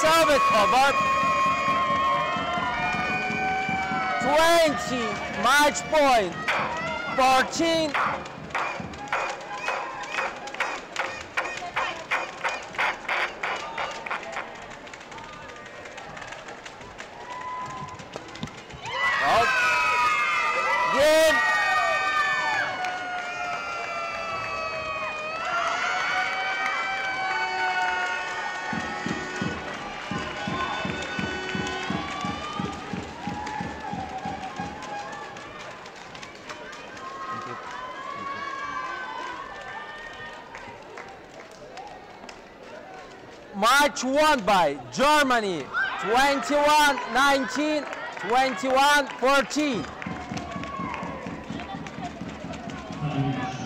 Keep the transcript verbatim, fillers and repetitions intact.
service over. twenty, match point. fourteen. Game. Match won by Germany, twenty-one nineteen, twenty-one fourteen.